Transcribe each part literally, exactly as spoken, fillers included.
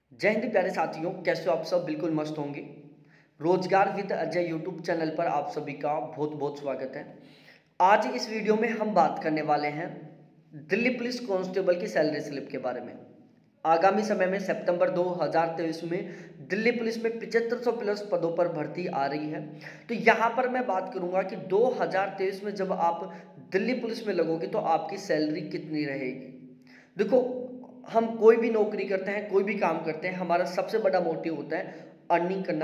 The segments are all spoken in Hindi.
जय हिंद प्यारे साथियों, कैसे हो आप सब? बिल्कुल मस्त होंगे। रोजगार विद अजय यूट्यूब चैनल पर आप सभी का बहुत बहुत स्वागत है। आज इस वीडियो में हम बात करने वाले हैं दिल्ली पुलिस कांस्टेबल की सैलरी स्लिप के बारे में। आगामी समय में सितंबर दो हज़ार तेईस में दिल्ली पुलिस में पचहत्तर सौ प्लस पदों पर भर्ती आ रही है। तो यहाँ पर मैं बात करूँगा कि दो हज़ार तेईस में जब आप दिल्ली पुलिस में लगोगे तो आपकी सैलरी कितनी रहेगी। देखो, हम कोई भी नौकरी करते हैं, कोई भी काम करते हैं, हमारा सबसे बड़ा मोटिव होता है अर्निंग करना,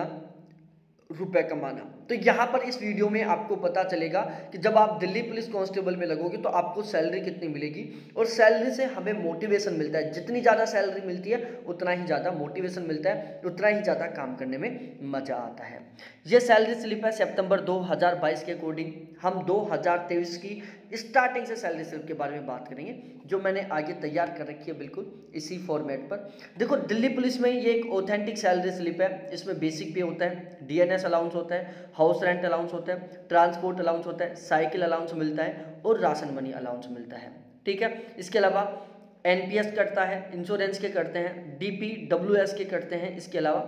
रुपए कमाना। तो यहाँ पर इस वीडियो में आपको पता चलेगा कि जब आप दिल्ली पुलिस कांस्टेबल में लगोगे तो आपको सैलरी कितनी मिलेगी, और सैलरी से हमें मोटिवेशन मिलता है। जितनी ज़्यादा सैलरी मिलती है उतना ही ज़्यादा मोटिवेशन मिलता है, उतना ही ज़्यादा काम करने में मज़ा आता है। ये सैलरी स्लिप है सितंबर दो हज़ार बाईस के अकॉर्डिंग। हम दो हज़ार तेईस की स्टार्टिंग से सैलरी स्लिप के बारे में बात करेंगे, जो मैंने आगे तैयार कर रखी है बिल्कुल इसी फॉर्मेट पर। देखो, दिल्ली पुलिस में ये एक ऑथेंटिक सैलरी स्लिप है। इसमें बेसिक पे होता है, डीएनएस अलाउंस होता है, हाउस रेंट अलाउंस होता है, ट्रांसपोर्ट अलाउंस होता है, साइकिल अलाउंस मिलता है और राशन मनी अलाउंस मिलता है। ठीक है, इसके अलावा एनपीएस कटता है, इंश्योरेंस के करते हैं, डीपी डब्ल्यूएस के करते हैं। इसके अलावा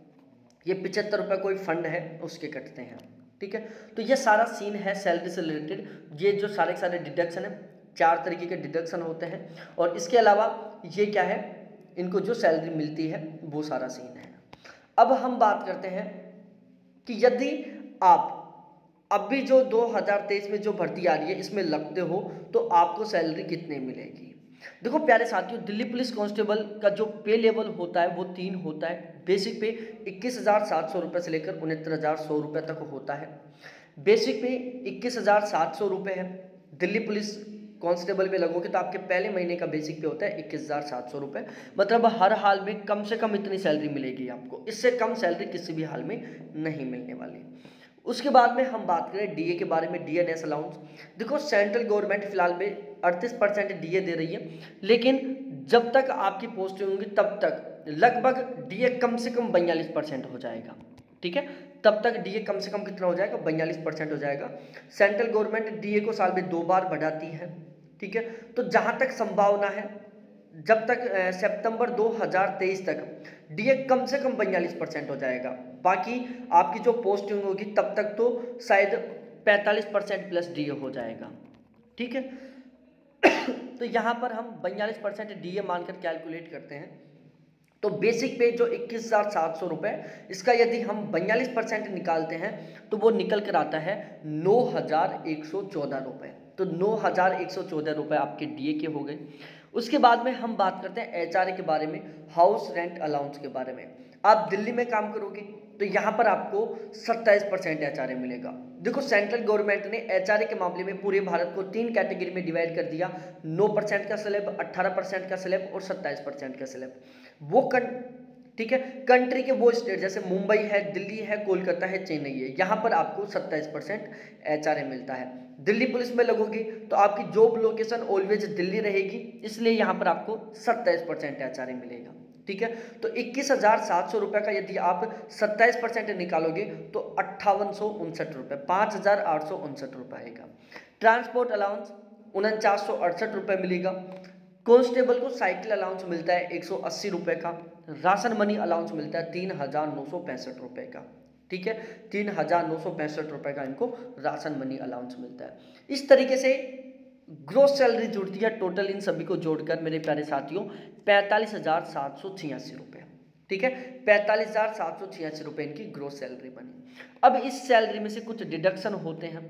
ये पिछहत्तर रुपये कोई फंड है उसके कटते हैं। ठीक है, तो ये सारा सीन है सैलरी से रिलेटेड। ये जो सारे सारे डिडक्शन है, चार तरीके के डिडक्शन होते हैं, और इसके अलावा ये क्या है, इनको जो सैलरी मिलती है वो सारा सीन है। अब हम बात करते हैं कि यदि आप अभी जो दो हज़ार तेईस में जो भर्ती आ रही है इसमें लगते हो तो आपको सैलरी कितनी मिलेगी। देखो प्यारे साथियों, दिल्ली पुलिस कांस्टेबल का जो पे लेवल होता है वो तीन होता है। बेसिक पे इक्कीस हज़ार सात सौ रुपये से लेकर उनहत्तर हज़ार सौ रुपये तक होता है। बेसिक पे इक्कीस हज़ार सात सौ रुपये है। दिल्ली पुलिस कांस्टेबल में लगोगे तो आपके पहले महीने का बेसिक पे होता है इक्कीस हज़ार सात सौ रुपये। मतलब हर हाल में कम से कम इतनी सैलरी मिलेगी आपको, इससे कम सैलरी किसी भी हाल में नहीं मिलने वाली। उसके बाद में हम बात करें डीए के बारे में, डीएनएस अलाउंस। देखो, सेंट्रल गवर्नमेंट फिलहाल में अड़तीस परसेंट डीए दे रही है, लेकिन जब तक आपकी पोस्टिंग होंगी तब तक लगभग डीए कम से कम बयालीस परसेंट हो जाएगा। ठीक है, तब तक डीए कम से कम कितना हो जाएगा, बयालीस परसेंट हो जाएगा। सेंट्रल गवर्नमेंट डीए को साल में दो बार बढ़ाती है। ठीक है, तो जहां तक संभावना है, जब तक सितंबर दो हज़ार तेईस तक डीए कम से कम बयालीस परसेंट हो जाएगा। बाकी आपकी जो पोस्टिंग होगी तब तक तो शायद पैंतालीस परसेंट प्लस डीए हो जाएगा। ठीक है, तो यहाँ पर हम बयालीस परसेंट डीए मानकर कैलकुलेट करते हैं। तो बेसिक पे जो इक्कीस हज़ार सात सौ रुपये, इसका यदि हम बयालीस परसेंट निकालते हैं तो वो निकल कर आता है नौ हज़ार एक सौ चौदह रुपये। तो नौ हज़ार एक सौ चौदह रुपये आपके डीए के हो गए। उसके बाद में हम बात करते हैं एचआरए के बारे में, हाउस रेंट अलाउंस के बारे में। आप दिल्ली में काम करोगे तो यहाँ पर आपको सत्ताईस परसेंट एचआरए मिलेगा। देखो, सेंट्रल गवर्नमेंट ने एचआरए के मामले में पूरे भारत को तीन कैटेगरी में डिवाइड कर दिया। नौ परसेंट का स्लैब, अट्ठारह परसेंट का स्लैब और सत्ताईस परसेंट का स्लैब। वो कं ठीक है, कंट्री के वो स्टेट जैसे मुंबई है, दिल्ली है, कोलकाता है, चेन्नई है, यहाँ पर आपको सत्ताईस परसेंट एचआरए मिलता है। दिल्ली पुलिस में लगोगे तो आपकी जॉब लोकेशन ऑलवेज दिल्ली रहेगी, इसलिए यहाँ पर आपको सत्ताईस परसेंट एचआरए मिलेगा। ठीक है, तो इक्कीस हज़ार सात सौ रुपये का यदि आप सत्ताईस परसेंट निकालोगे तो अट्ठावन सौ उनसठ रुपये, पाँच हज़ार आठ सौ उनसठ रुपये आएगा। ट्रांसपोर्ट अलाउंस उनचास सौ अड़सठ रुपये मिलेगा। कांस्टेबल को साइकिल अलाउंस मिलता है एक सौ अस्सी रुपये का। राशन मनी अलाउंस मिलता है तीन हज़ार नौ सौ पैंसठ रुपये का। ठीक है, तीन हज़ार नौ सौ पैंसठ रुपये का इनको राशन मनी अलाउंस मिलता है। इस तरीके से ग्रोस सैलरी जुड़ती है टोटल इन सभी को जोड़कर मेरे प्यारे साथियों पैंतालीस हज़ार सात सौ छियासी रुपये। ठीक है, पैंतालीस हज़ार सात सौ छियासी रुपये इनकी ग्रोस सैलरी बनी। अब इस सैलरी में से कुछ डिडक्शन होते हैं,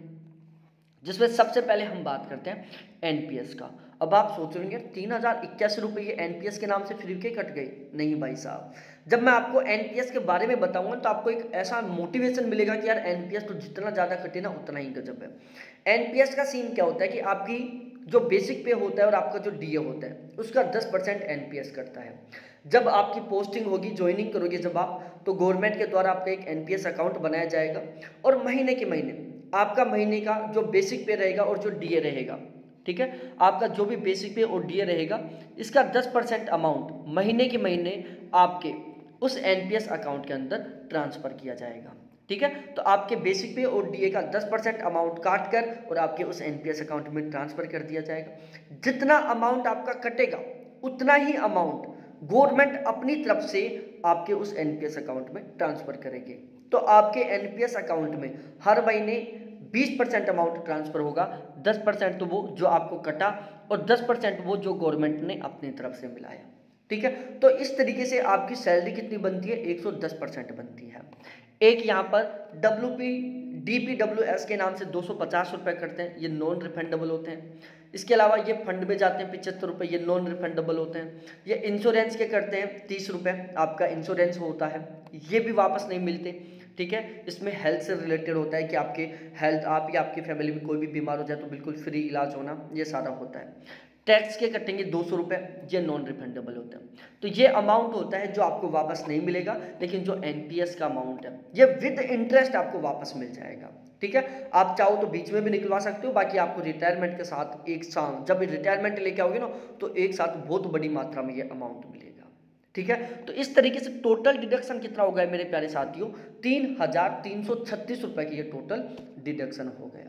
जिसमें सबसे पहले हम बात करते हैं एनपीएस का। अब आप सोच रहे हैं तीन हज़ार इक्यासी रुपये ये एनपीएस के नाम से फ्री के कट गए। नहीं भाई साहब, जब मैं आपको एनपीएस के बारे में बताऊंगा तो आपको एक ऐसा मोटिवेशन मिलेगा कि यार एनपीएस तो जितना ज़्यादा कटे ना उतना ही गजब है। एनपीएस का सीन क्या होता है कि आपकी जो बेसिक पे होता है और आपका जो डीए होता है उसका दस परसेंट एनपीएस कटता है। जब आपकी पोस्टिंग होगी, ज्वाइनिंग करोगे जब आप, तो गवर्नमेंट के द्वारा आपका एक एनपीएस अकाउंट बनाया जाएगा, और महीने के महीने आपका महीने का जो बेसिक पे रहेगा और जो डीए रहेगा, ठीक है, आपका जो भी बेसिक पे और डीए रहेगा, इसका दस परसेंट अमाउंट महीने के महीने आपके उस एनपीएस अकाउंट के अंदर ट्रांसफर किया जाएगा। ठीक है, तो आपके बेसिक पे और डीए का दस परसेंट अमाउंट काट कर और आपके उस एनपीएस अकाउंट में ट्रांसफर कर दिया जाएगा। जितना अमाउंट आपका कटेगा उतना ही अमाउंट गवर्नमेंट अपनी तरफ से आपके उस एनपीएस अकाउंट में ट्रांसफर करेगी। तो आपके एनपीएस अकाउंट में हर महीने बीस परसेंट अमाउंट ट्रांसफर होगा, दस परसेंट तो वो जो आपको कटा और दस परसेंट वो जो गवर्नमेंट ने अपनी तरफ से मिलाया। ठीक है, तो इस तरीके से आपकी सैलरी कितनी बनती है, एक सौ दस परसेंट बनती है। एक यहाँ पर W P D P W S के नाम से दो सौ पचास रुपये करते हैं, ये नॉन रिफंडेबल होते हैं। इसके अलावा ये फंड में जाते हैं पिचहत्तर रुपये, ये नॉन रिफंडेबल होते हैं। ये इंश्योरेंस के करते हैं तीस रुपये, आपका इंश्योरेंस होता है, ये भी वापस नहीं मिलते। ठीक है, इसमें हेल्थ से रिलेटेड होता है कि आपके हेल्थ, आप या आपकी फैमिली में कोई भी बीमार हो जाए तो बिल्कुल फ्री इलाज होना, ये सारा होता है। टैक्स के कटेंगे दो सौ रुपये, ये नॉन रिफंडेबल होते हैं। तो ये अमाउंट होता है जो आपको वापस नहीं मिलेगा, लेकिन जो एनपीएस का अमाउंट है ये विद इंटरेस्ट आपको वापस मिल जाएगा। ठीक है, आप चाहो तो बीच में भी निकलवा सकते हो, बाकी आपको रिटायरमेंट के साथ एक साथ जब रिटायरमेंट लेके आओगे ना तो एक साथ बहुत बड़ी मात्रा में ये अमाउंट मिलेगा। ठीक है, तो इस तरीके से टोटल डिडक्शन कितना हो गया मेरे प्यारे साथियों, तीन हजार तीन सौ छत्तीस रुपये की ये टोटल डिडक्शन हो गया।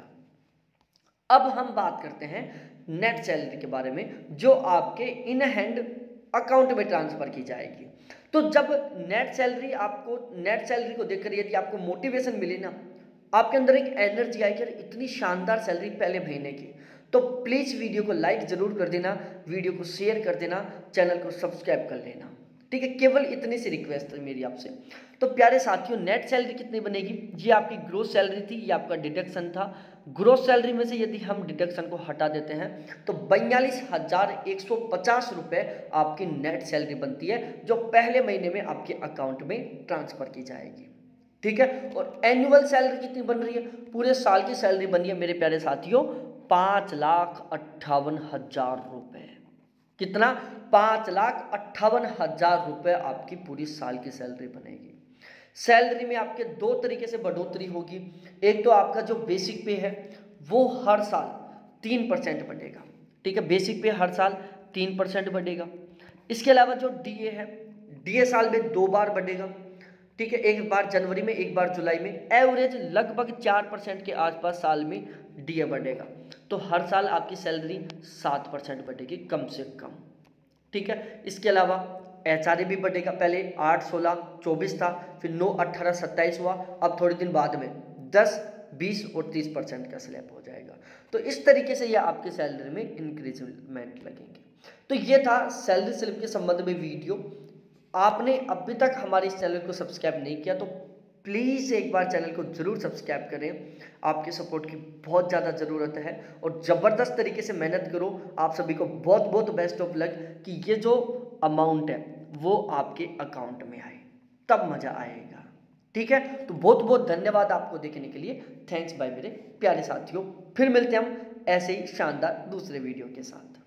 अब हम बात करते हैं नेट सैलरी के बारे में, जो आपके इन हैंड अकाउंट में ट्रांसफर की जाएगी। तो जब नेट सैलरी आपको नेट सैलरी को देखकर यदि आपको मोटिवेशन मिली ना, आपके अंदर एक एनर्जी आई कि इतनी शानदार सैलरी पहले महीने की, तो प्लीज़ वीडियो को लाइक ज़रूर कर देना, वीडियो को शेयर कर देना, चैनल को सब्सक्राइब कर लेना। ठीक है, केवल इतनी सी रिक्वेस्ट है मेरी आपसे। तो प्यारे साथियों, नेट सैलरी कितनी बनेगी, ये आपकी ग्रोस सैलरी थी, ये आपका डिडक्शन था। ग्रोस सैलरी में से यदि हम डिडक्शन को हटा देते हैं तो बयालीस हजार एक सौ पचास रुपये आपकी नेट सैलरी बनती है, जो पहले महीने में आपके अकाउंट में ट्रांसफर की जाएगी। ठीक है, और एनुअल सैलरी कितनी बन रही है, पूरे साल की सैलरी बनी है मेरे प्यारे साथियों पाँच लाख अट्ठावन हजार रुपये। कितना, पाँच लाख अट्ठावन हजार रुपये आपकी पूरी साल की सैलरी बनेगी। सैलरी में आपके दो तरीके से बढ़ोतरी होगी। एक तो आपका जो बेसिक पे है वो हर साल तीन परसेंट बढ़ेगा। ठीक है, बेसिक पे हर साल तीन परसेंट बढ़ेगा। इसके अलावा जो डीए है, डीए साल में दो बार बढ़ेगा। ठीक है, एक बार जनवरी में, एक बार जुलाई में। एवरेज लगभग चार परसेंट के आसपास साल में डीए बढ़ेगा। तो हर साल आपकी सैलरी सात परसेंट बढ़ेगी कम से कम। ठीक है, इसके अलावा एच आर ए भी बढ़ेगा। पहले आठ सोलह चौबीस था, फिर नौ अट्ठारह सत्ताईस हुआ, अब थोड़े दिन बाद में दस बीस और तीस परसेंट का स्लैब हो जाएगा। तो इस तरीके से यह आपके सैलरी में इंक्रीजमेंट लगेंगे। तो ये था सैलरी स्लिप के संबंध में वीडियो। आपने अभी तक हमारे इस चैनल को सब्सक्राइब नहीं किया तो प्लीज़ एक बार चैनल को ज़रूर सब्सक्राइब करें। आपके सपोर्ट की बहुत ज़्यादा ज़रूरत है और ज़बरदस्त तरीके से मेहनत करो। आप सभी को बहुत बहुत बेस्ट ऑफ लक कि ये जो अमाउंट है वो आपके अकाउंट में आए, तब मज़ा आएगा। ठीक है, तो बहुत बहुत धन्यवाद आपको देखने के लिए। थैंक्स बाय मेरे प्यारे साथियों। फिर मिलते हैं हम ऐसे ही शानदार दूसरे वीडियो के साथ।